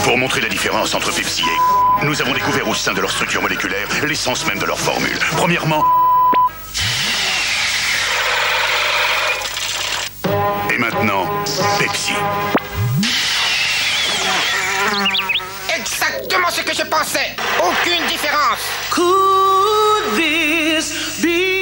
Pour montrer la différence entre Pepsi et... Nous avons découvert au sein de leur structure moléculaire l'essence même de leur formule. Premièrement... Et maintenant, Pepsi. Exactement ce que je pensais. Aucune différence. Could this be